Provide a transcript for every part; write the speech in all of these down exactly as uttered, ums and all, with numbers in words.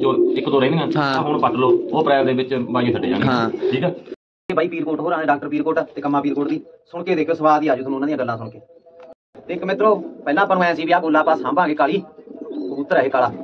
ਵਿੱਚੋਂ ਇੱਕ ਦੋ ਰਹਿੰਦੀਆਂ ਆ ਹੁਣ ਪੱਟ ਲਓ ਉਹ ਅਪ੍ਰੈਲ ਦੇ ਵਿੱਚ ਬਾਈਆਂ ਛੱਡ ਜਾਣਗੀਆਂ ਠੀਕ ਆ। ਇਹ ਬਾਈ ਪੀਰਕੋਟ ਹੋਰਾਂ ਨੇ ਡਾਕਟਰ ਪੀਰਕੋਟ ਤੇ ਕੰਮਾ ਪੀਰਕੋਟ ਦੀ ਸੁਣ ਕੇ ਦੇਖੋ ਸਵਾਦ ਹੀ ਆਜੂ ਤੁਹਾਨੂੰ ਉਹਨਾਂ ਦੀਆਂ ਗੱਲਾਂ ਸੁਣ ਕੇ। ਤੇ ਇੱਕ ਮਿੱਤਰੋ ਪਹਿਲਾਂ ਆਪਾਂ ਨੂੰ ਐ ਸੀ ਵੀ ਆਹ ਕੋਲਾ ਆਪਾਂ ਸਾਂਭਾਂਗੇ ਕਾਲੀ ਕਬੂਤਰ ਹੈ ਕਾਲਾ।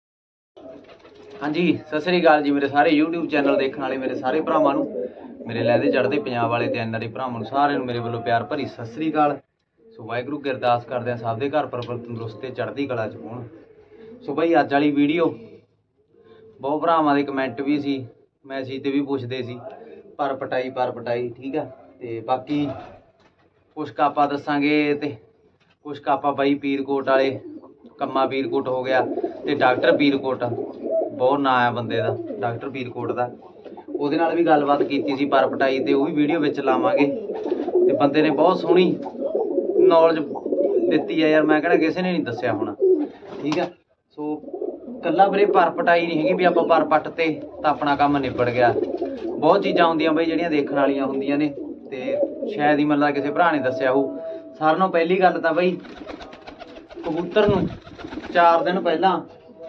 ਹਾਂਜੀ ਸਤਿ ਸ੍ਰੀ ਅਕਾਲ ਜੀ ਮੇਰੇ ਸਾਰੇ YouTube ਚੈਨਲ ਦੇਖਣ ਵਾਲੇ ਮੇਰੇ ਸਾਰੇ ਭਰਾਵਾਂ ਨੂੰ, ਮੇਰੇ ਲਹਿਦੇ ਚੜ੍ਹਦੇ ਪੰਜਾਬ ਵਾਲੇ ਤੇ ਐਨਆਰਆਈ ਭਰਾਵਾਂ ਨੂੰ ਸਾਰਿਆਂ ਨੂੰ ਮੇਰੇ ਵੱਲੋਂ ਪਿਆਰ ਭਰੀ ਸਤਿ ਸ੍ਰੀ ਅਕਾਲ। ਸੋ ਵਾਹਿਗੁਰੂ ਕੀ ਅਰਦਾਸ ਕਰਦੇ ਆ ਸਭ ਦੇ ਘਰ ਪਰਿਵਾਰ ਤੰਦਰੁਸਤ ਤੇ ਚੜ੍ਹਦੀ ਕਲਾ ਚ ਹੋਣ। ਸੋ ਬਾਈ ਅੱਜ ਵਾਲੀ ਵੀਡੀਓ ਬਹੁਤ ਭਰਾਵਾਂ ਦੇ ਕਮੈਂਟ ਵੀ ਸੀ, ਮੈਸੇਜ ਤੇ ਵੀ ਪੁੱਛਦੇ ਸੀ ਪਰ ਪਟਾਈ ਪਰ ਪਟਾਈ ਠੀਕ ਆ। ਤੇ ਬਾਕੀ ਕੁਛ ਕੁ ਆਪਾਂ ਦੱਸਾਂਗੇ ਤੇ ਕੁਛ ਕੁ ਆਪਾਂ ਬਾਈ ਪੀਰਕੋਟ ਵਾਲੇ ਕੰਮਾ ਪੀਰਕੋਟ ਹੋ ਗਿਆ ਤੇ ਡਾਕਟਰ ਪੀਰਕੋਟ ਬਹੁਤ ਨਾਂ ਆ ਬੰਦੇ ਦਾ ਡਾਕਟਰ ਪੀਰਕੋਟ ਦਾ, ਉਹਦੇ ਨਾਲ ਵੀ ਗੱਲਬਾਤ ਕੀਤੀ ਸੀ ਪਰ ਪਟਾਈ ਤੇ ਉਹ ਵੀ ਵੀਡੀਓ ਵਿੱਚ ਲਾਵਾਂਗੇ। ਤੇ ਬੰਦੇ ਨੇ ਬਹੁਤ ਸੋਹਣੀ ਨੌਲੇਜ ਦਿੱਤੀ ਆ ਯਾਰ, ਮੈਂ ਕਹਿੰਦਾ ਕਿਸੇ ਨੇ ਨਹੀਂ ਦੱਸਿਆ ਹੋਣਾ ਠੀਕ ਆ। ਸੋ ਕੱਲਾ ਵੀਰੇ ਪਰ ਪਟਾਈ ਨਹੀਂ ਹੈਗੀ ਵੀ ਆਪਾਂ ਪਰ ਪੱਟ ਤੇ ਤਾਂ ਆਪਣਾ ਕੰਮ ਨਿਬੜ ਗਿਆ। ਬਹੁਤ ਚੀਜ਼ਾਂ ਹੁੰਦੀਆਂ ਬਈ ਜਿਹੜੀਆਂ ਦੇਖਣ ਵਾਲੀਆਂ ਹੁੰਦੀਆਂ ਨੇ ਤੇ ਸ਼ਾਇਦ ਹੀ ਮਤਲਬ ਕਿਸੇ ਭਰਾ ਨੇ ਦੱਸਿਆ ਹੋਊ। ਸਾਰਿਆਂ ਨਾਲੋਂ ਪਹਿਲੀ ਗੱਲ ਤਾਂ ਬਈ ਕਬੂਤਰ ਨੂੰ ਚਾਰ ਦਿਨ ਪਹਿਲਾਂ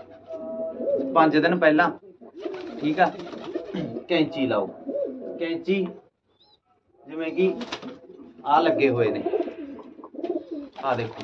ਪੰਜ ਦਿਨ ਪਹਿਲਾਂ ਠੀਕ ਆ ਕੈਂਚੀ ਲਾਓ। ਕੈਂਚੀ ਜਿਵੇਂ ਕਿ ਆਹ ਲੱਗੇ ਹੋਏ ਨੇ ਆਹ ਦੇਖੋ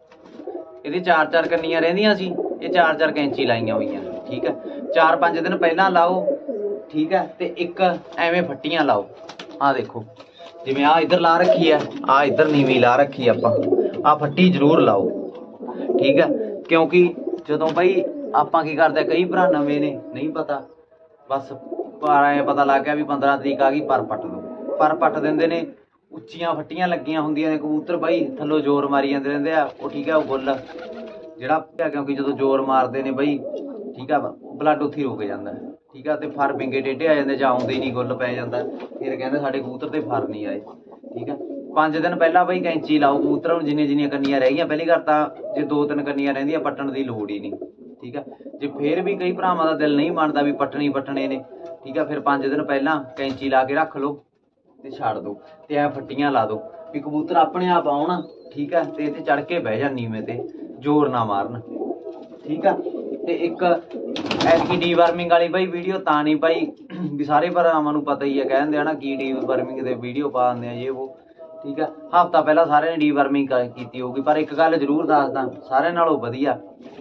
ਇਹਦੇ ਚਾਰ ਚਾਰ ਕੰਨੀਆਂ ਰਹਿੰਦੀਆਂ ਸੀ, ਇਹ ਚਾਰ ਚਾਰ ਕੈਂਚੀ ਲਾਈਆਂ ਹੋਈਆਂ ਠੀਕ ਆ। ਚਾਰ ਪੰਜ ਦਿਨ ਪਹਿਲਾਂ ਲਾਓ ਠੀਕ ਹੈ। ਤੇ ਇੱਕ ਐਵੇਂ ਫੱਟੀਆਂ ਲਾਓ ਆਹ ਦੇਖੋ ਜਿਵੇਂ ਆਹ ਇੱਧਰ ਲਾ ਰੱਖੀ ਹੈ, ਆਹ ਇੱਧਰ ਨੀਵੀਂ ਲਾ ਰੱਖੀ ਆਪਾਂ, ਆਹ ਫੱਟੀ ਜ਼ਰੂਰ ਲਾਓ ਠੀਕ ਹੈ। ਕਿਉਂਕਿ ਜਦੋਂ ਬਈ ਆਪਾਂ ਕੀ ਕਰਦੇ ਕਈ ਭਰਾ ਨਵੇਂ ਨੇ ਨਹੀਂ ਪਤਾ ਬਸ ਪਰ ਐਂ ਪਤਾ ਲੱਗ ਗਿਆ ਵੀ ਪੰਦਰਾਂ ਤਰੀਕ ਆ ਗਈ ਪਰ ਪੱਟ ਦੋ, ਪਰ ਪੱਟ ਦਿੰਦੇ ਨੇ। ਉੱਚੀਆਂ ਫੱਟੀਆਂ ਲੱਗੀਆਂ ਹੁੰਦੀਆਂ ਨੇ ਕਬੂਤਰ ਬਾਈ ਥੱਲੋਂ ਜ਼ੋਰ ਮਾਰੀ ਜਾਂਦੇ ਰਹਿੰਦੇ ਆ ਉਹ ਠੀਕ ਹੈ। ਉਹ ਬੁੱਲ ਜਿਹੜਾ ਕਿਉਂਕਿ ਜਦੋਂ ਜ਼ੋਰ ਮਾਰਦੇ ਨੇ ਬਈ ਠੀਕ ਆ ਬਲੱਡ ਉੱਥੇ ਰੁਕ ਜਾਂਦਾ ਠੀਕ ਆ। ਤੇ ਫਰ ਵਿੰਗੇ ਟੇਢੇ ਆ ਜਾਂਦੇ ਜਾਂ ਆਉਂਦੇ ਹੀ ਨਹੀਂ ਗੁੱਲ ਪੈ ਜਾਂਦਾ, ਫਿਰ ਕਹਿੰਦੇ ਸਾਡੇ ਕਬੂਤਰ ਤੇ ਫਰ ਨਹੀਂ ਆਏ ਠੀਕ ਆ। ਪੰਜ ਦਿਨ ਪਹਿਲਾਂ ਬਈ ਕੈਂਚੀ ਲਾਓ ਕਬੂਤਰਾਂ ਨੂੰ ਜਿੰਨੀਆਂ ਜਿੰਨੀਆਂ ਕੰਨੀਆਂ ਰਹਿ ਗਈਆਂ। ਪਹਿਲੀ ਗੱਲ ਤਾਂ ਜੇ ਦੋ ਤਿੰਨ ਕੰਨੀਆਂ ਰਹਿੰਦੀਆਂ ਪੱਟਣ ਦੀ ਲੋੜ ਹੀ ਨਹੀਂ ਠੀਕ ਆ। ਜੇ ਫਿਰ ਵੀ ਕਈ ਭਰਾਵਾਂ ਦਾ ਦਿਲ ਨਹੀਂ ਮੰਨਦਾ ਵੀ ਪੱਟਣੀ ਪੱਟਣੇ ਨੇ ਠੀਕ ਆ, ਫਿਰ ਪੰਜ ਦਿਨ ਪਹਿਲਾਂ ਕੈਂਚੀ ਲਾ ਕੇ ਰੱਖ ਲਓ ਤੇ ਛੱਡ ਦਿਓ ਤੇ ਐ ਫੱਟੀਆਂ ਲਾ ਦਿਓ ਵੀ ਕਬੂਤਰ ਆਪਣੇ ਆਪ ਆਉਣ ਠੀਕ ਆ। ਤੇ ਇੱਥੇ ਚੜ੍ਹ ਕੇ ਬਹਿ ਜਾਣ ਨੀਵੇਂ ਤੇ ਜ਼ੋਰ ਨਾ ਮਾਰਨ ਠੀਕ ਆ। ਤੇ ਇੱਕ ਐਤਕੀ ਡੀਵਾਰਮਿੰਗ ਵਾਲੀ ਬਾਈ ਵੀਡੀਓ ਤਾਂ ਨਹੀਂ ਪਾਈ ਵੀ ਸਾਰੇ ਭਰਾਵਾਂ ਨੂੰ ਪਤਾ ਹੀ ਹੈ ਕਹਿੰਦੇ ਆ ਨਾ ਕੀ ਡੀਵਾਰਮਿੰਗ ਦੇ ਵੀਡੀਓ ਪਾ ਦਿੰਦੇ ਆ ਜੇ ਉਹ ਠੀਕ ਆ। ਹਫ਼ਤਾ ਪਹਿਲਾਂ ਸਾਰਿਆਂ ਨੇ ਡੀਵਾਰਮਿੰਗ ਕੀਤੀ ਹੋਊਗੀ ਪਰ ਇੱਕ ਗੱਲ ਜ਼ਰੂਰ ਦੱਸਦਾ ਸਾਰਿਆਂ ਨਾਲੋਂ ਵਧੀਆ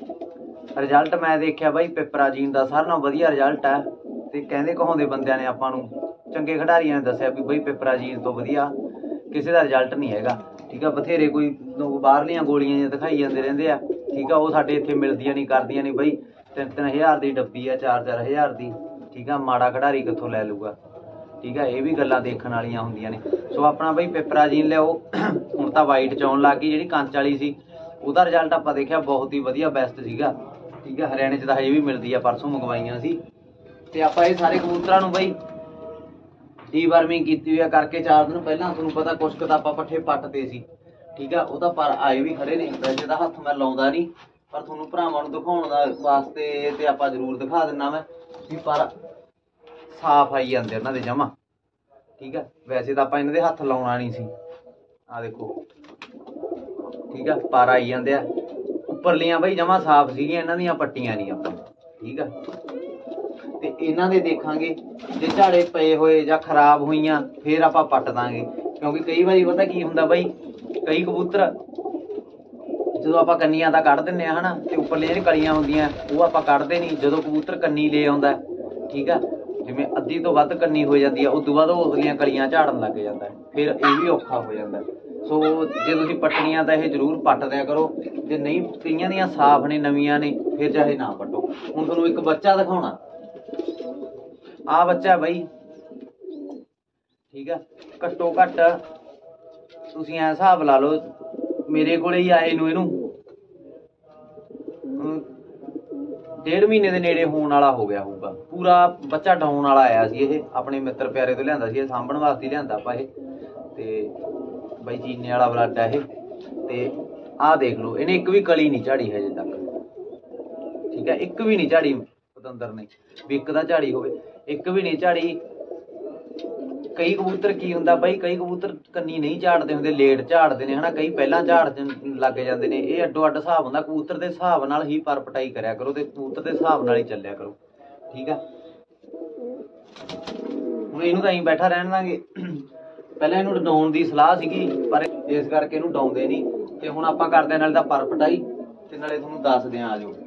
ਰਿਜ਼ਲਟ ਮੈਂ ਦੇਖਿਆ ਬਾਈ ਪਿਪਰਾਜੀਨ ਦਾ ਸਾਰਿਆਂ ਨਾਲੋਂ ਵਧੀਆ ਰਿਜ਼ਲਟ ਹੈ। ਤੇ ਕਹਿੰਦੇ ਕਹਾਉਂਦੇ ਬੰਦਿਆਂ ਨੇ ਆਪਾਂ ਨੂੰ ਚੰਗੇ ਖਿਡਾਰੀਆਂ ਨੇ ਦੱਸਿਆ ਵੀ ਬਈ ਪਿਪਰਾਜੀਨ ਤੋਂ ਵਧੀਆ ਕਿਸੇ ਦਾ ਰਿਜ਼ਲਟ ਨਹੀਂ ਹੈਗਾ ਠੀਕ ਆ। ਬਥੇਰੇ ਕੋਈ ਬਾਹਰਲੀਆਂ ਗੋਲੀਆਂ ਜਿਹੀਆਂ ਦਿਖਾਈ ਜਾਂਦੇ ਰਹਿੰਦੇ ਆ ਠੀਕ ਆ, ਉਹ ਸਾਡੇ ਇੱਥੇ ਮਿਲਦੀਆਂ ਨਹੀਂ ਕਰਦੀਆਂ ਨਹੀਂ ਬਈ। ਤਿੰਨ ਤਿੰਨ ਹਜ਼ਾਰ ਦੀ ਡੱਬੀ ਆ, ਚਾਰ ਚਾਰ ਹਜ਼ਾਰ ਦੀ ਠੀਕ ਆ। ਮਾੜਾ ਖਿਡਾਰੀ ਕਿੱਥੋਂ ਲੈ ਲੂਗਾ ਠੀਕ ਆ। ਇਹ ਵੀ ਗੱਲਾਂ ਦੇਖਣ ਵਾਲੀਆਂ ਹੁੰਦੀਆਂ ਨੇ। ਸੋ ਆਪਣਾ ਬਈ ਪਿਪਰਾਜੀਨ ਲਿਆਓ। ਹੁਣ ਤਾਂ ਵਾਈਟ ਚ ਆਉਣ ਲੱਗ ਗਈ, ਜਿਹੜੀ ਕੰਚ ਵਾਲੀ ਸੀ ਉਹਦਾ ਰਿਜ਼ਲਟ ਆਪਾਂ ਦੇਖਿਆ ਬਹੁਤ ਹੀ ਵਧੀਆ ਬੈਸਟ ਸੀਗਾ ਠੀਕ ਆ। ਹਰਿਆਣੇ ਚ ਤਾਂ ਹਜੇ ਵੀ ਮਿਲਦੀ ਆ, ਪਰਸੋਂ ਮੰਗਵਾਈਆਂ ਸੀ। ਤੇ ਆਪਾਂ ਇਹ ਸਾਰੇ ਕਬੂਤਰਾਂ ਨੂੰ ਬਈ ਡੀਵਾਰਮਿੰਗ ਕੀਤੀ ਹੋਈ ਆ ਕਰਕੇ ਚਾਰ ਦਿਨ ਪਹਿਲਾਂ। ਤੁਹਾਨੂੰ ਪਤਾ ਕੁਛ ਕੁ ਤਾਂ ਆਪਾਂ ਪੱਠੇ ਪੱਟਦੇ ਸੀ ਠੀਕ ਆ, ਉਹ ਤਾਂ ਪਰ ਆਏ ਵੀ ਖੜੇ ਨੇ। ਵੈਸੇ ਤਾਂ ਹੱਥ ਮੈਂ ਲਾਉਂਦਾ ਨਹੀਂ ਪਰ ਤੁਹਾਨੂੰ ਭਰਾਵਾਂ ਨੂੰ ਦਿਖਾਉਣ ਦਾ ਵਾਸਤੇ ਤੇ ਆਪਾਂ ਜ਼ਰੂਰ ਦਿਖਾ ਦਿੰਦਾ ਮੈਂ ਵੀ ਪਰ ਸਾਫ਼ ਆਈ ਜਾਂਦੇ ਉਹਨਾਂ ਦੇ ਜਮਾ ਠੀਕ ਆ। ਵੈਸੇ ਤਾਂ ਆਪਾਂ ਇਹਨਾਂ ਦੇ ਹੱਥ ਲਾਉਣਾ ਨਹੀਂ ਸੀ ਆਹ ਦੇਖੋ ਠੀਕ ਆ, ਪਰ ਆਈ ਜਾਂਦੇ ਆ। ਉੱਪਰਲੀਆਂ ਬਈ ਜਮਾ ਸਾਫ਼ ਸੀਗੀਆਂ, ਇਹਨਾਂ ਦੀਆਂ ਪੱਟੀਆਂ ਨਹੀਂ ਆਪਾਂ ਠੀਕ ਆ। ਤੇ ਇਹਨਾਂ ਦੇ ਦੇਖਾਂਗੇ ਜੇ ਝਾੜੇ ਪਏ ਹੋਏ ਜਾਂ ਖਰਾਬ ਹੋਈਆਂ ਫਿਰ ਆਪਾਂ ਪੱਟ ਦਾਂਗੇ। ਕਿਉਂਕਿ ਕਈ ਵਾਰੀ ਪਤਾ ਕੀ ਹੁੰਦਾ ਬਈ ਕਈ ਕਬੂਤਰ ਜਦੋਂ ਆਪਾਂ ਕੰਨੀਆਂ ਤਾਂ ਕੱਢ ਦਿੰਦੇ ਆ ਹਨਾ ਤੇ ਉੱਪਰਲੀਆਂ ਜਿਹੜੀਆਂ ਕਲੀਆਂ ਹੁੰਦੀਆਂ ਉਹ ਆਪਾਂ ਕੱਢਦੇ ਨਹੀਂ। ਜਦੋਂ ਕਬੂਤਰ ਕੰਨੀ ਲੈ ਆਉਂਦਾ ਠੀਕ ਆ, ਜਿਵੇਂ ਅੱਧੀ ਤੋਂ ਵੱਧ ਕੰਨੀ ਹੋ ਜਾਂਦੀ ਆ ਉਦੋਂ ਬਾਅਦ ਉਹ ਉਸਲੀਆਂ ਕਲੀਆਂ ਝਾੜਨ ਲੱਗ ਜਾਂਦਾ, ਫਿਰ ਇਹ ਵੀ ਔਖਾ ਹੋ ਜਾਂਦਾ। ਸੋ ਜੇ ਤੁਸੀਂ ਪੱਟਣੀਆਂ ਤਾਂ ਇਹ ਜ਼ਰੂਰ ਪੱਟ ਦਿਆ ਕਰੋ। ਜੇ ਨਹੀਂ ਕਈਆਂ ਦੀਆਂ ਸਾਫ਼ ਨੇ ਨਵੀਆਂ ਨੇ ਫਿਰ ਚਾਹੇ ਨਾ ਪੱਟੋ। ਹੁਣ ਤੁਹਾਨੂੰ ਇੱਕ ਬੱਚਾ ਦਿਖਾਉਣਾ, ਆਹ ਬੱਚਾ ਬਈ ਠੀਕ ਆ। ਘੱਟੋ ਘੱਟ ਤੁਸੀਂ ਐ ਹਿਸਾਬ ਲਾ ਲਓ ਮੇਰੇ ਕੋਲੇ ਹੀ ਆਏ ਨੂੰ ਇਹਨੂੰ ਡੇਢ ਮਹੀਨੇ ਦੇ ਨੇੜੇ ਹੋਣ ਵਾਲਾ ਹੋ ਗਿਆ ਹੋਊਗਾ। ਪੂਰਾ ਬੱਚਾ ਡਾਉਣ ਵਾਲਾ ਆਇਆ ਸੀ। ਇਹ ਆਪਣੇ ਮਿੱਤਰ ਪਿਆਰੇ ਤੋਂ ਲਿਆਂਦਾ ਸੀ, ਇਹ ਸਾਂਭਣ ਵਾਸਤੇ ਲਿਆਂਦਾ ਆਪਾਂ ਇਹ। ਤੇ ਬਾਈ ਚੀਨੇ ਵਾਲਾ ਬਲੱਡ ਆ ਇਹ। ਤੇ ਆਹ ਦੇਖ ਲਓ ਇਹਨੇ ਇੱਕ ਵੀ ਕਲੀ ਨਹੀਂ ਝਾੜੀ ਹਜੇ ਤੱਕ ਠੀਕ ਹੈ। ਇੱਕ ਵੀ ਨਹੀਂ ਝਾੜੀ ਪਤੰਦਰ ਨੇ ਵੀ ਇੱਕ ਦਾ ਝਾੜੀ ਹੋਵੇ, ਇੱਕ ਵੀ ਨਹੀਂ ਝਾੜੀ। ਕਈ ਕਬੂਤਰ ਕੀ ਹੁੰਦਾ ਬਾਈ ਕਈ ਕਬੂਤਰ ਕੰਨੀ ਨਹੀਂ ਝਾੜਦੇ ਹੁੰਦੇ, ਲੇਟ ਝਾੜਦੇ ਨੇ ਹਨਾ, ਕਈ ਪਹਿਲਾਂ ਝਾੜ ਲੱਗ ਜਾਂਦੇ ਨੇ। ਇਹ ਅੱਡੋ ਅੱਡ ਹਿਸਾਬ ਹੁੰਦਾ, ਕਬੂਤਰ ਦੇ ਹਿਸਾਬ ਨਾਲ ਹੀ ਪਰ ਪਟਾਈ ਕਰਿਆ ਕਰੋ ਤੇ ਕਬੂਤਰ ਦੇ ਹਿਸਾਬ ਨਾਲ ਹੀ ਚੱਲਿਆ ਕਰੋ ठीक है। ਹੁਣ ਇਹਨੂੰ ਤਾਂ ਅਸੀਂ ਬੈਠਾ ਰਹਿਣ ਦਾਂਗੇ। ਪਹਿਲਾਂ ਇਹਨੂੰ ਡਾਉਣ ਦੀ ਸਲਾਹ ਸੀਗੀ ਪਰ ਇਸ ਕਰਕੇ ਇਹਨੂੰ ਡਾਉਂਦੇ ਨਹੀਂ ਤੇ ਹੁਣ ਆਪਾਂ ਕਰਦੇ ਨਾਲੇ ਤਾਂ ਪਰ ਪਟਾਈ ਤੇ ਨਾਲੇ ਤੁਹਾਨੂੰ ਦੱਸਦੇ ਆਂ। ਆ ਜਾਓ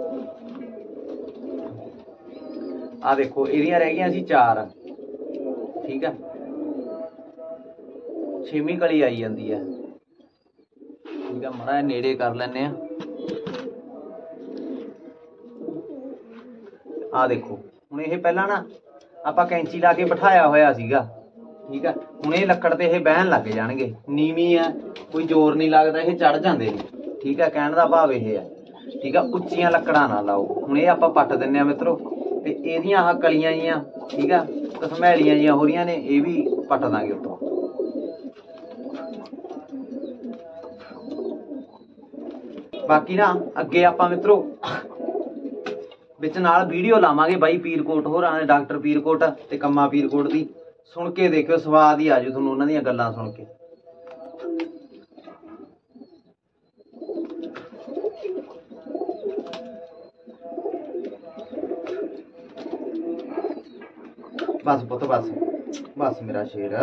ਆ ਦੇਖੋ ਇਹਦੀਆਂ ਰਹਿ ਗਈਆਂ ਸੀ ਚਾਰ। ਠੀਕ ਹੈ, ਛੇਵੀਂ ਕਲੀ ਆਈ ਜਾਂਦੀ ਹੈ। ਠੀਕ ਹੈ, ਮਾੜਾ ਨੇੜੇ ਕਰ ਲੈਂਦੇ ਆ। ਆ ਦੇਖੋ ਹੁਣ ਇਹ ਪਹਿਲਾਂ ਨਾ ਆਪਾਂ ਕੈਂਚੀ ਲਾ ਕੇ ਬਿਠਾਇਆ ਹੋਇਆ ਸੀਗਾ। ਠੀਕ ਹੈ, ਹੁਣ ਇਹ ਲੱਕੜ ਤੇ ਇਹ ਬਹਿਣ ਲੱਗ ਜਾਣਗੇ। ਨੀਵੀਂ ਆ, ਕੋਈ ਜ਼ੋਰ ਨਹੀਂ ਲੱਗਦਾ, ਇਹ ਚੜ ਜਾਂਦੇ ਨੇ। ਠੀਕ ਹੈ, ਕਹਿਣ ਦਾ ਭਾਵ ਇਹ ਹੈ। ਠੀਕ ਹੈ, ਉੱਚੀਆਂ ਲੱਕੜਾਂ ਨਾ ਲਾਓ। ਹੁਣ ਇਹ ਆਪਾਂ ਪੱਟ ਦਿੰਦੇ ਆ ਮਿੱਤਰੋ ਤੇ ਇਹਦੀਆਂ ਆਹ ਕਲੀਆਂ ਜੀਆਂ ਠੀਕ ਆ ਘਸਮੈਲੀਆਂ ਜੀਆਂ ਹੋ ਰਹੀਆਂ ਨੇ, ਇਹ ਵੀ ਪੱਟ ਦਾਂਗੇ ਉੱਤੋਂ। ਬਾਕੀ ਨਾ ਅੱਗੇ ਆਪਾਂ ਮਿੱਤਰੋ ਵਿੱਚ ਨਾਲ ਵੀਡੀਓ ਲਾਵਾਂਗੇ ਬਾਈ ਪੀਰਕੋਟ ਹੋਰਾਂ ਦੇ, ਡਾਕਟਰ ਪੀਰਕੋਟ ਤੇ ਕੰਮਾ ਪੀਰਕੋਟ ਦੀ। ਸੁਣ ਕੇ ਦੇਖਿਓ, ਸਵਾਦ ਹੀ ਆਜੂ ਤੁਹਾਨੂੰ ਉਹਨਾਂ ਦੀਆਂ ਗੱਲਾਂ ਸੁਣ ਕੇ। बस पुत बस बस मेरा शेर।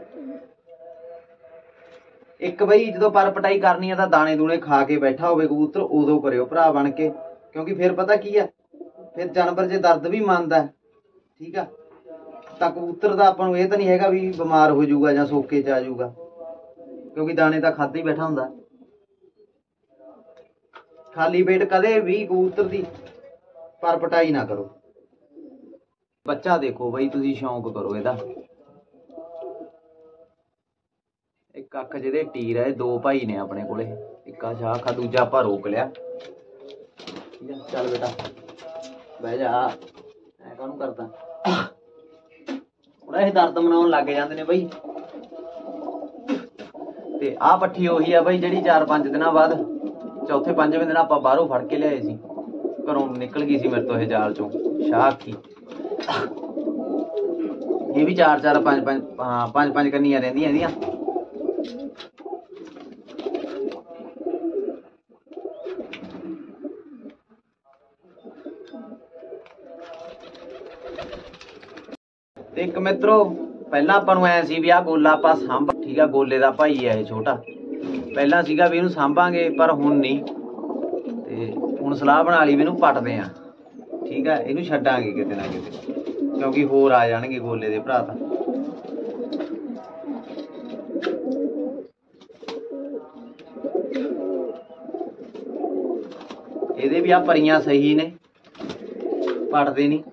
एक बई जो पर पटाई करनी है तो दाने दूने खा के बैठा हो कबूतर उदों करो भरा बन के, क्योंकि फिर पता की है फिर जानवर जे दर्द भी मंनदा है। ठीक है, तो कबूतर का अपन ये तो नहीं है भी बीमार हो जाऊगा या सोके च आ जाऊगा, क्योंकि दाने तो खाते ही बैठा होंदा। खाली पेट कदे भी कबूतर की पर पटाई ना करो। बच्चा देखो बई तुसी शौक करो ਇਹਦਾ। एक अख ਜਿਹਦੇ ਟੀਰ है, दो भाई ने अपने ਕੋਲੇ, ਇੱਕ ਆ ਸ਼ਾਖ ਆ, ਦੂਜਾ ਆਪਾਂ ਰੋਕ ਲਿਆ। ਠੀਕ ਹੈ, ਚੱਲ ਬੇਟਾ ਬਹਿ ਜਾ, ਐ ਕਾਹਨੂੰ ਕਰਦਾ। ਹੁਣ ਇਹ ਦਰਦ ਮਨਾਉਣ ਲੱਗ ਜਾਂਦੇ ਨੇ ਬਈ। ਤੇ ਆਹ ਪੱਠੀ ਉਹੀ ਆ ਬਈ ਜਿਹੜੀ ਚਾਰ ਪੰਜ ਦਿਨਾਂ ਬਾਅਦ ਚੌਥੇ ਪੰਜਵੇਂ ਦਿਨ ਆਪਾਂ ਬਾਹਰੋਂ ਫੜ ਕੇ ਲਿਆਏ ਸੀ। ਘਰੋਂ ਨਿਕਲ ਗਈ ਸੀ ਮੇਰੇ ਤੋਂ ਇਹ ਜਾਲ ਚੋਂ ਸ਼ਾਖ ਹੀ। ये भी चार चार पांच पांच हाँ पांच पांच कन्नियां रहिंदियां इहदियां। एक मित्रों पहला आपां नूं ऐ सी भी आ गोला आपां सांभ। ठीक है, गोले दा भाई है छोटा। पहला सीगा भी इहनूं सांभांगे पर हुण नहीं, ते हुण सलाह बना लई भी इहनूं पटदे आ। ठीक है, इहनूं छड्डांगे किते ना किते, क्योंकि होर आ जाणगे गोले दे भरा। तां ਇਹਦੇ ਵੀ ਆ ਪਰੀਆਂ ਸਹੀ ਨੇ, ਪੜਦੇ ਨਹੀਂ।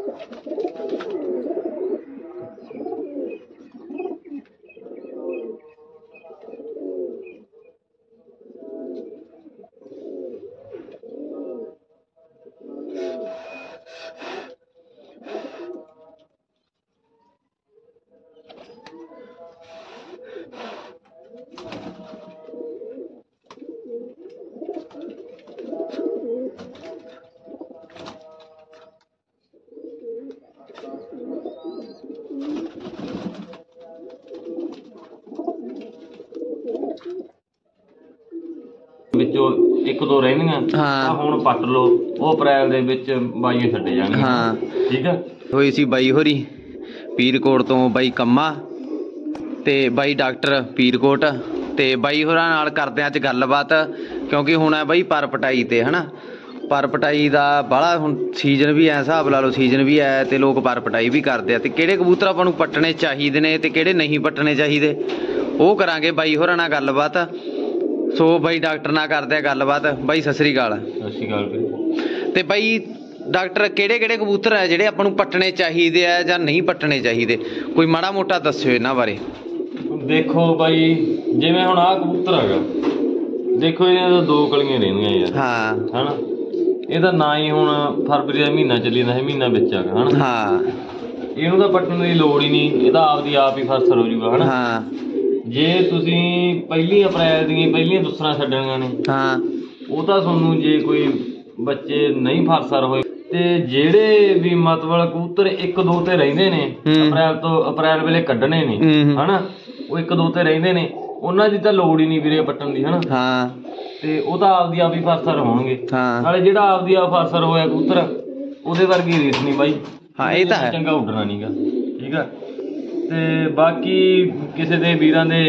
ਵਿੱਚੋਂ ਇੱਕ ਦੋ ਰਹਿੰਦੀਆਂ ਹਾਂ, ਹੁਣ ਪੱਟ ਲਓ। ਉਹ ਅਪ੍ਰੈਲ ਦੇ ਵਿੱਚ ਬਾਈਆਂ ਛੱਡੇ ਜਾਣਗੇ। ਹਾਂ ਠੀਕ ਹੈ। ਹੋਈ ਸੀ ਬਾਈ ਹੋਰੀ ਪੀਰਕੋਟ ਤੋਂ, ਬਾਈ ਕੰਮਾ ਤੇ ਬਾਈ ਡਾਕਟਰ ਪੀਰਕੋਟ ਤੇ ਬਾਈ ਹੋਰਾਂ ਨਾਲ ਕਰਦੇ ਅੱਜ ਗੱਲਬਾਤ, ਕਿਉਂਕਿ ਹੁਣ ਹੈ ਬਾਈ ਪਰ ਪਟਾਈ ਤੇ ਹਨਾ। ਪਰ ਪਟਾਈ ਦਾ ਬਾਹਲਾ ਹੁਣ ਸੀਜ਼ਨ ਵੀ ਐ, ਹਿਸਾਬ ਲਾ ਲਓ ਸੀਜ਼ਨ ਵੀ ਹੈ ਤੇ ਲੋਕ ਪਰ ਪਟਾਈ ਵੀ ਕਰਦੇ ਆ। ਤੇ ਕਿਹੜੇ ਕਬੂਤਰ ਆਪਾਂ ਨੂੰ ਪੱਟਣੇ ਚਾਹੀਦੇ ਨੇ ਤੇ ਕਿਹੜੇ ਨਹੀਂ ਪੱਟਣੇ ਚਾਹੀਦੇ ਉਹ ਕਰਾਂਗੇ ਬਾਈ ਹੋਰਾਂ ਨਾਲ ਗੱਲਬਾਤ। ਸੋ ਬਾਈ ਡਾਕਟਰ ਨਾਲ ਕਰਦੇ ਆ ਗੱਲਬਾਤ। ਬਾਈ ਸਤਿ ਸ੍ਰੀ ਅਕਾਲ। ਸਤਿ ਸ੍ਰੀ ਅਕਾਲ। ਤੇ ਬਾਈ ਡਾਕਟਰ ਕਿਹੜੇ ਕਿਹੜੇ ਕਬੂਤਰ ਆ ਜਿਹੜੇ ਆਪਾਂ ਨੂੰ ਪੱਟਣੇ ਚਾਹੀਦੇ ਆ ਜਾਂ ਨਹੀਂ ਪੱਟਣੇ ਚਾਹੀਦੇ, ਕੋਈ ਮਾੜਾ ਮੋਟਾ ਦੱਸਿਓ ਇਹਨਾਂ ਬਾਰੇ। ਦੇਖੋ ਬਾਈ ਜਿਵੇਂ ਹੁਣ ਆਹ ਕਬੂਤਰ ਹੈਗਾ, ਦੇਖੋ ਇਹਦੀਆਂ ਤਾਂ ਦੋ ਕਲੀਆਂ ਰਹਿੰਦੀਆਂ ਯਾਰ। ਹਾਂ ਹਨਾ, ਇਹਦਾ ਨਾ ਹੀ ਹੁਣ ਫਰਵਰੀ ਦਾ ਮਹੀਨਾ ਚੱਲੀ ਜਾਂਦਾ ਹੈ, ਮਹੀਨਾ ਵਿੱਚ ਹੈਗਾ ਹਨਾ। ਹਾਂ, ਇਹਨੂੰ ਤਾਂ ਪੱਟਣ ਦੀ ਲੋੜ ਹੀ ਨਹੀਂ, ਇਹਦਾ ਆਪਦੀ ਆਪ ਹੀ ਫਰਸਰ ਹੋ ਜਾਊਗਾ ਹਨਾ। ਹਾਂ, ਜੇ ਤੁਸੀਂ ਪਹਿਲੀ ਅਪ੍ਰੈਲ ਦੀਆਂ ਪਹਿਲੀਆਂ ਦੁਸਰਾਂ ਛੱਡਣੀਆਂ ਨੇ ਹਾਂ, ਉਹ ਤਾਂ ਤੁਹਾਨੂੰ ਜੇ ਕੋਈ ਬੱਚੇ ਨਹੀਂ ਫਰਸਰ ਹੋਏ ਤੇ ਜਿਹੜੇ ਵੀ ਮਤਲਬ ਕਬੂਤਰ ਇੱਕ ਦੋ ਤੇ ਰਹਿੰਦੇ ਨੇ ਅਪ੍ਰੈਲ ਤੋਂ ਅਪ੍ਰੈਲ ਵੇਲੇ ਕੱਢਣੇ ਨੇ ਹਨਾ, ਉਹ ਇੱਕ ਦੋ ਤੇ ਰਹਿੰਦੇ ਨੇ, ਉਹਨਾਂ ਦੀ ਤਾਂ ਲੋੜ ਹੀ ਨਹੀਂ ਵੀਰੇ ਪੱਟਣ ਦੀ ਹਨਾ। ਹਾਂ, ਤੇ ਉਹ ਤਾਂ ਆਪਦੀ ਆਪ ਹੀ ਫਰਸਰ ਹੋਣਗੇ। ਨਾਲੇ ਜਿਹੜਾ ਆਪਦੀ ਆਪ ਫਰਸਰ ਹੋਇਆ ਕਬੂਤਰ ਉਹਦੇ ਵਰਗੀ ਰੇਸ ਨਹੀਂ ਬਾਈ। ਹਾਂ ਇਹ ਤਾਂ ਹੈ, ਚੰਗਾ ਉੱਡਣਾ ਨਹੀਂਗਾ ਠੀਕ ਆ। ਤੇ ਬਾਕੀ ਕਿਸੇ ਦੇ ਵੀਰਾਂ ਦੇ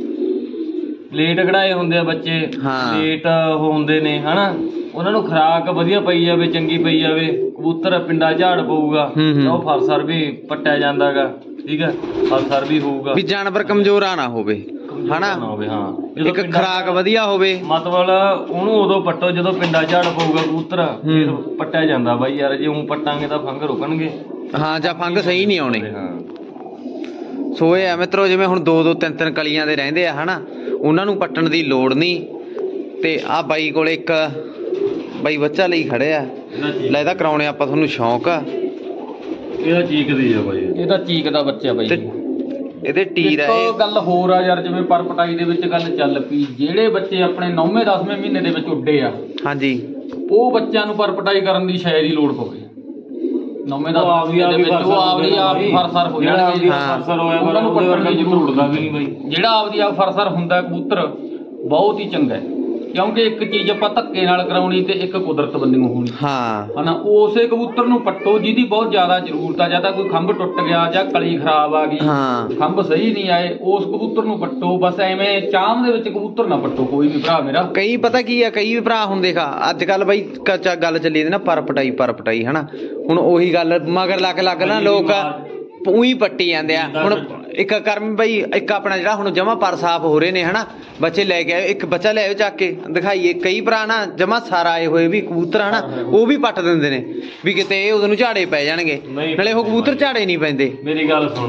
ਲੇਟ ਕਢਾਏ ਹੁੰਦੇ ਆ ਬੱਚੇ, ਲੇਟ ਉਹ ਹੁੰਦੇ ਨੇ ਹਨਾ, ਉਹਨਾਂ ਨੂੰ ਖੁਰਾਕ ਵਧੀਆ ਪਈ ਜਾਵੇ, ਚੰਗੀ ਪਈ ਜਾਵੇ, ਕਬੂਤਰ ਪਿੰਡਾ ਝਾੜ ਪਊਗਾ ਤਾਂ ਉਹ ਫਰਸਰ ਵੀ ਪੱਟਿਆ ਜਾਂਦਾ ਗਾ ਠੀਕ ਆ, ਫਰਸਰ ਵੀ ਹੋਊਗਾ ਵੀ ਜਾਨਵਰ ਕਮਜ਼ੋਰਾ ਨਾ ਹੋਵੇ ਹਨਾ ਹੋਵੇ। ਹਾਂ ਇੱਕ ਖੁਰਾਕ ਵਧੀਆ ਹੋਵੇ, ਮਤਲਬ ਉਹਨੂੰ ਉਦੋਂ ਪੱਟੋ ਜਦੋਂ ਪਿੰਡਾ ਝਾੜ ਪਊਗਾ ਕਬੂਤਰ, ਫਿਰ ਪੱਟਿਆ ਜਾਂਦਾ ਬਾਈ ਯਾਰ। ਜੇ ਉਹ ਪੱਟਾਂਗੇ ਤਾਂ ਫੰਗ ਰੁਕਣਗੇ, ਹਾਂ ਜਾਂ ਫੰਗ ਸਹੀ ਨਹੀਂ ਆਉਣੇ। ਹਾਂ ਸੋ ਇਹ ਆ ਮਿੱਤਰੋ, ਜਿਵੇਂ ਹੁਣ ਦੋ ਦੋ ਤਿੰਨ ਤਿੰਨ ਕਲੀਆਂ ਦੇ ਰਹਿੰਦੇ ਆ ਹਨਾ, ਉਹਨਾਂ ਨੂੰ ਪੱਟਣ ਦੀ ਲੋੜ ਨਹੀਂ। ਤੇ ਆ ਬਾਈ ਕੋਲ ਇੱਕ ਬਾਈ ਬੱਚਾ ਲਈ ਖੜੇ ਆ, ਲੈ ਇਹਦਾ ਕਰਾਉਣੇ ਆਪਾਂ ਤੁਹਾਨੂੰ ਸ਼ੌਂਕ ਆ। ਇਹਦਾ ਚੀਕ ਦੀ ਆ ਬਾਈ, ਇਹਦਾ ਚੀਕ ਦਾ ਬੱਚਾ ਬਾਈ, ਇਹਦੇ ਟੀਰ ਆ। ਇਹ ਗੱਲ ਹੋਰ ਆ ਯਾਰ, ਜਿਵੇਂ ਪਰ ਪਟਾਈ ਦੇ ਵਿੱਚ ਗੱਲ ਚੱਲ ਪਈ, ਜਿਹੜੇ ਬੱਚੇ ਆਪਣੇ ਨੌਵੇਂ ਦਸਵੇਂ ਮਹੀਨੇ ਦੇ ਵਿੱਚ ਉੱਡੇ ਆ, ਹਾਂਜੀ ਉਹ ਬੱਚਿਆਂ ਨੂੰ ਪਰ ਪਟਾਈ ਕਰਨ ਦੀ ਸ਼ਾਇਦ ਹੀ ਲੋੜ ਪਵੇ। ਨੌਵੇਂ ਦਸਵੇਂ ਦੇ ਵਿੱਚ ਉਹ ਆਪਦੀ ਆਪ ਹੀ ਫਰਸਰ ਹੋ ਜਾਣਗੇ, ਉਹਨਾਂ ਨੂੰ ਪੱਟਣ ਦੀ ਜ਼ਰੂਰ ਉੱਡਦਾ ਵੀ ਨਹੀਂ ਬਾਈ। ਜਿਹੜਾ ਆਪਦੀ ਆਪ ਫਰਸਰ ਹੁੰਦਾ ਕਬੂਤਰ ਬਹੁਤ ਹੀ ਚੰਗਾ, ਕਿਉਂਕਿ ਇੱਕ ਚੀਜ਼ ਆਪਾਂ ਧੱਕੇ ਨਾਲ ਕਰਾਉਣੀ ਤੇ ਇੱਕ ਕੁਦਰਤ ਬੰਨਿਓ ਹੋਣੀ। ਹਾਂ ਹਨਾ, ਉਸੇ ਕਬੂਤਰ ਨੂੰ ਪੱਟੋ ਜਿਹਦੀ ਬਹੁਤ ਜ਼ਿਆਦਾ ਜ਼ਰੂਰਤ ਆ, ਜਾਂ ਤਾਂ ਕੋਈ ਖੰਭ ਟੁੱਟ ਗਿਆ ਜਾਂ ਕਲੀ ਖਰਾਬ ਆ ਗਈ, ਖੰਭ ਸਹੀ ਨਹੀਂ ਆਏ, ਉਸ ਕਬੂਤਰ ਨੂੰ ਪੱਟੋ। ਬਸ ਐਵੇਂ ਚਾਮ ਦੇ ਵਿੱਚ ਕਬੂਤਰ ਨਾ ਪੱਟੋ ਕੋਈ ਵੀ ਭਰਾ ਮੇਰਾ। ਕਈ ਪਤਾ ਕੀ ਆ, ਕਈ ਵੀ ਭਰਾ ਹੁਣ ਦੇਖਾ ਅੱਜ ਕੱਲ ਬਾਈ ਗੱਲ ਚੱਲੀ ਨਾ ਪਰ ਪਟਾਈ ਪਰ ਪਟਾਈ ਹਨਾ, ਹੁਣ ਉਹੀ ਗੱਲ ਮਗਰ ਲੱਗ ਲੱਗ ਨਾ ਲੋਕ ਉਹੀ ਪੱਟੀ ਜਾਂਦੇ ਆ। ਹੁਣ ਇੱਕ ਕਰਮ ਬਈ ਇੱਕ ਆਪਣਾ ਜਿਹੜਾ ਹੁਣ ਜਮਾ ਪਰ ਸਾਫ ਹੋ ਰਹੇ ਨੇ ਹਨਾ, ਬੱਚੇ ਲੈ ਕੇ ਆਏ, ਇੱਕ ਬੱਚਾ ਲੈ ਆਓ ਚੱਕ ਕੇ ਦਿਖਾਈਏ। ਕਈ ਭਰਾ ਨਾ ਜਮਾ ਸਾਰਾ ਆਏ ਹੋਏ ਵੀ ਕਬੂਤਰ ਹਨਾ, ਉਹ ਵੀ ਪੱਟ ਦਿੰਦੇ ਨੇ ਵੀ ਕਿਤੇ ਇਹ ਉਹਨੂੰ ਝਾੜੇ ਪੈ ਜਾਣਗੇ, ਨਾਲੇ ਉਹ ਕਬੂਤਰ ਝਾੜੇ ਨਹੀਂ ਪੈਂਦੇ। ਮੇਰੀ ਗੱਲ ਸੁਣ,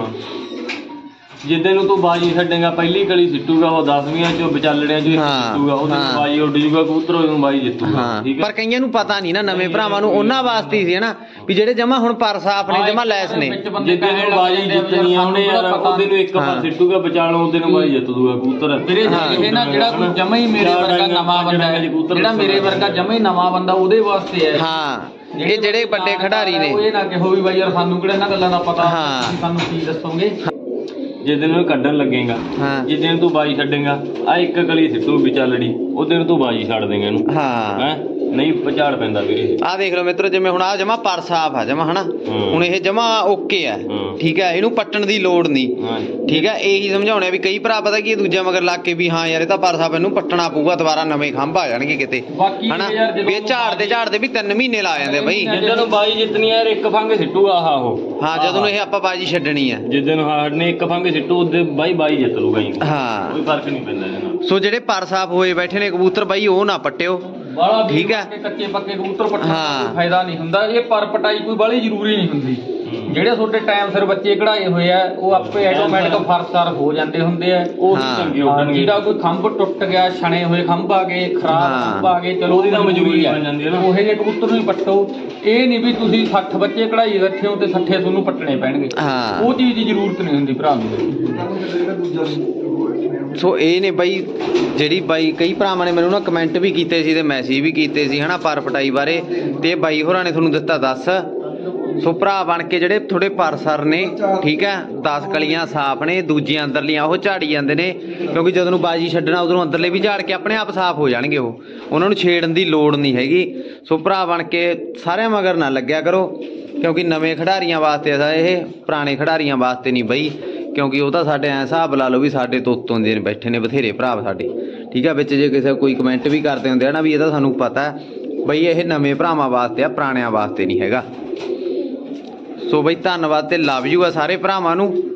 ਜਿੱਦੇ ਨੂੰ ਤੂੰ ਬਾਜੀ ਛੱਡੇਗਾ ਪਹਿਲੀ ਕਲੀ ਸਿੱਟੂਗਾ, ਉਹ ਦਸਵੀਆਂ ਚੋਂ ਵਿਚਾਲੜਿਆਂ ਚੋਂ ਸਿੱਟੂਗਾ, ਉਹਦੇ ਬਾਜੀ ਉੱਡ ਜੂਗਾ ਕਬੂਤਰ, ਉਹਨੂੰ ਬਾਜੀ ਜਿੱਤੂਗਾ। ਪਰ ਕਈਆਂ ਨੂੰ ਪਤਾ ਨਹੀਂ ਨਾ, ਨਵੇਂ ਭਰਾਵਾਂ ਨੂੰ, ਉਹਨਾਂ ਵਾਸਤੇ ਸੀ ਹਨਾ ਵੀ ਜਿਹੜੇ ਜਮਾ ਹੁਣ ਪਰ ਸਾਫ ਨੇ, ਜਮਾ ਲੈਸ ਨੇ। ਜਿੱਦੇ ਨੂੰ ਬਾਜੀ ਜਿੱਤਣੀ ਆ ਉਹਨੇ ਯਾਰ, ਉਹਦੇ ਨੂੰ ਇੱਕ ਪਰ ਸਿੱਟੂਗਾ ਵਿਚਾਲੋਂ, ਉਹਦੇ ਨੂੰ ਬਾਜੀ ਜਿੱਤ ਦੂਗਾ ਕਬੂਤਰ। ਇਹ ਨਾ ਜਿਹੜਾ ਕੋਈ ਜਮਾ ਹੀ ਮੇਰੇ ਵਰਗਾ ਨਵਾਂ ਬੰਦਾ ਹੈ, ਜਿਹੜਾ ਮੇਰੇ ਵਰਗਾ ਜਮਾ ਹੀ ਨਵਾਂ ਬੰਦਾ, ਉਹਦੇ ਵਾਸਤੇ ਹੈ। ਹਾਂ ਇਹ ਜਿਹੜੇ ਵੱਡੇ ਖਿਡਾਰੀ ਨੇ, ਇਹ ਨਾ ਕਿਹੋ ਵੀ ਬਾਈ ਯਾਰ ਸਾਨੂੰ ਕਿਹੜਾ ਇਹਨਾਂ ਗੱਲਾਂ ਦਾ ਪਤਾ, ਸਾਨੂੰ ਕੀ ਦੱਸੋਗੇ। ਜਿੱਦੇ ਨੂੰ ਕੱਢਣ ਲੱਗੇਗਾ, ਜਿੱਦੇ ਨੂੰ ਤੂੰ ਬਾਜੀ ਛੱਡੇਗਾ, ਆ ਇੱਕ ਕਲੀ ਸਿੱਟੂ ਵਿਚਾਲੜੀ, ਉਹਦੇ ਨੂੰ ਤੂੰ ਬਾਜੀ ਛੱਡ ਦੇਗਾ ਇਹਨੂੰ। ਹਾਂ ਨਹੀਂ ਪਛਾੜ ਪੈਂਦਾ ਵੀਰੇ। ਆਹ ਦੇਖ ਲਓ ਮਿੱਤਰੋ, ਜਿਵੇਂ ਹੁਣ ਆਹ ਜਮਾ ਪਰ ਸਾਫ ਆ ਜਮਾ ਹਨਾ, ਹੁਣ ਇਹ ਜਮਾ ਓਕੇ ਆ ਠੀਕ ਹੈ, ਇਹਨੂੰ ਪੱਟਣ ਦੀ ਲੋੜ ਨਹੀਂ ਠੀਕ ਹੈ। ਇਹੀ ਸਮਝਾਉਣੇ ਵੀ ਕਈ ਭਰਾ ਪਤਾ ਕੀ ਦੂਜਾ ਮਗਰ ਲੱਗ ਕੇ ਵੀ ਹਾਂ ਯਾਰ ਇਹ ਤਾਂ ਪਰ ਸਾਫ, ਇਹਨੂੰ ਪੱਟਣਾ ਪਊਗਾ, ਦੁਬਾਰਾ ਨਵੇਂ ਖੰਭ ਆ ਜਾਣਗੇ ਕਿਤੇ ਹਨਾ। ਇਹ ਝਾੜਦੇ ਝਾੜਦੇ ਵੀ ਤਿੰਨ ਮਹੀਨੇ ਲਾ ਜਾਂਦੇ ਬਈ। ਜਦੋਂ ਬਾਜੀ ਜਿੱਤਣੀ ਯਾਰ ਇੱਕ ਫੰਗ ਸਿੱਟੂਗਾ ਆਹ ਉਹ, ਹਾਂ ਜਦੋਂ ਇਹ ਆਪਾਂ ਬਾਜੀ ਛੱਡਣੀ ਆ, ਜਿੱਦਣ ਹਾਰਨੇ ਇੱਕ ਫੰਗ ਸਿੱਟੂ ਉਹਦੇ ਬਾਈ ਬਾਈ ਜਿੱਤ ਲੂਗਾ। ਹਾਂ ਕੋਈ ਫਰਕ ਨਹੀਂ ਪੈਂਦਾ ਇਹਦੇ ਨਾਲ। ਸੋ ਜਿਹੜੇ ਪਰ ਸਾਫ ਹੋਏ ਬੈਠੇ ਨੇ ਕਬੂਤਰ ਬਾਈ, ਉਹ ਨਾ ਪੱਟਿਓ ਠੀਕ ਹੈ। ਕੱਚੇ ਪੱਕੇ ਕਬੂਤਰ ਪੱਟਣ ਦਾ ਫਾਇਦਾ ਨਹੀਂ ਹੁੰਦਾ, ਇਹ ਪਰ ਪਟਾਈ ਕੋਈ ਬਾਹਲੀ ਜ਼ਰੂਰੀ ਨਹੀਂ ਹੁੰਦੀ। ਜਿਹੜੇ ਤੁਹਾਡੇ ਟਾਈਮ ਸਿਰ ਬੱਚੇ ਕਢਾਏ ਹੋਏ ਆ, ਉਹ ਆਪੇ ਆਟੋਮੈਟਿਕ ਫਰਸਰ ਹੋ ਜਾਂਦੇ ਹੁੰਦੇ ਆ। ਉਹ ਜਿਹੜਾ ਕੋਈ ਖੰਭ ਟੁੱਟ ਗਿਆ, ਛਣੇ ਹੋਏ ਖੰਭ ਆ ਗਏ, ਖਰਾਬ ਖੰਭ ਆ ਗਏ, ਚਲੋ ਉਹਦੀ ਤਾਂ ਮਜਬੂਰੀ ਆ, ਉਹੋ ਜਿਹੇ ਕਬੂਤਰ ਨੂੰ ਹੀ ਪੱਟੋ। ਇਹ ਨਹੀਂ ਵੀ ਤੁਸੀਂ ਸੱਠ ਬੱਚੇ ਕਢਾਈ ਬੈਠੇ ਹੋ ਤੇ ਸੱਠੇ ਤੁਹਾਨੂੰ ਪੱਟਣੇ ਪੈਣਗੇ, ਉਹ ਚੀਜ਼ ਦੀ ਜ਼ਰੂਰਤ ਨਹੀਂ ਹੁੰਦੀ ਭਰਾ ਨੂੰ। ਸੋ ਇਹ ਨੇ ਬਾਈ ਜਿਹੜੀ ਬਾਈ ਕਈ ਭਰਾਵਾਂ ਨੇ ਮੈਨੂੰ ਨਾ ਕਮੈਂਟ ਵੀ ਕੀਤੇ ਸੀ ਤੇ ਮੈਸੇਜ ਵੀ ਕੀਤੇ ਸੀ ਹਨਾ ਪਰ ਪਟਾਈ ਬਾਰੇ, ਤੇ ਬਾਈ ਹੋਰਾਂ ਨੇ ਤੁਹਾਨੂੰ ਦਿੱਤਾ ਦੱਸ। ਸੋ ਭਰਾ ਬਣ ਕੇ ਜਿਹੜੇ ਥੋੜੇ ਪਰਸਰ ਨੇ ਠੀਕ ਹੈ, ਦਸ ਕਲੀਆਂ ਸਾਫ ਨੇ, ਦੂਜੀਆਂ ਅੰਦਰਲੀਆਂ ਉਹ ਝਾੜੀ ਜਾਂਦੇ ਨੇ, ਕਿਉਂਕਿ ਜਦੋਂ ਨੂੰ ਬਾਜੀ ਛੱਡਣਾ ਉਦੋਂ ਅੰਦਰਲੇ ਵੀ ਝਾੜ ਕੇ ਆਪਣੇ ਆਪ ਸਾਫ ਹੋ ਜਾਣਗੇ, ਉਹ ਉਹਨਾਂ ਨੂੰ ਛੇੜਨ ਦੀ ਲੋੜ ਨਹੀਂ ਹੈਗੀ। ਸੋ ਭਰਾ ਬਣ ਕੇ ਸਾਰਿਆਂ ਮਗਰ ਨਾ ਲੱਗਿਆ ਕਰੋ, ਕਿਉਂਕਿ ਨਵੇਂ ਖਿਡਾਰੀਆਂ ਵਾਸਤੇ ਆ ਇਹ, ਪੁਰਾਣੇ ਖਿਡਾਰੀਆਂ ਵਾਸਤੇ ਨਹੀਂ ਬਈ। ਕਿਉਂਕਿ ਉਹ ਤਾਂ ਸਾਡੇ ਐਂ ਹਿਸਾਬ ਲਾ ਲਓ ਵੀ ਸਾਡੇ ਤੋਂ ਉੱਤੋਂ ਦੇ ਬੈਠੇ ਨੇ ਬਥੇਰੇ ਭਰਾ ਸਾਡੇ ਠੀਕ ਹੈ। ਵਿੱਚ ਜੇ ਕਿਸੇ ਕੋਈ ਕਮੈਂਟ ਵੀ ਕਰਦੇ ਹੁੰਦੇ ਆ ਨਾ ਵੀ ਇਹ ਤਾਂ ਸਾਨੂੰ ਪਤਾ ਬਈ ਇਹ ਨਵੇਂ ਭਰਾਵਾਂ ਵਾਸਤੇ ਆ, ਪੁਰਾਣਿਆਂ ਵਾਸਤੇ ਨਹੀਂ ਹੈਗਾ। ਸੋ ਬਈ ਧੰਨਵਾਦ ਤੇ ਲਵ ਯੂ ਆ ਸਾਰੇ ਭਰਾਵਾਂ ਨੂੰ।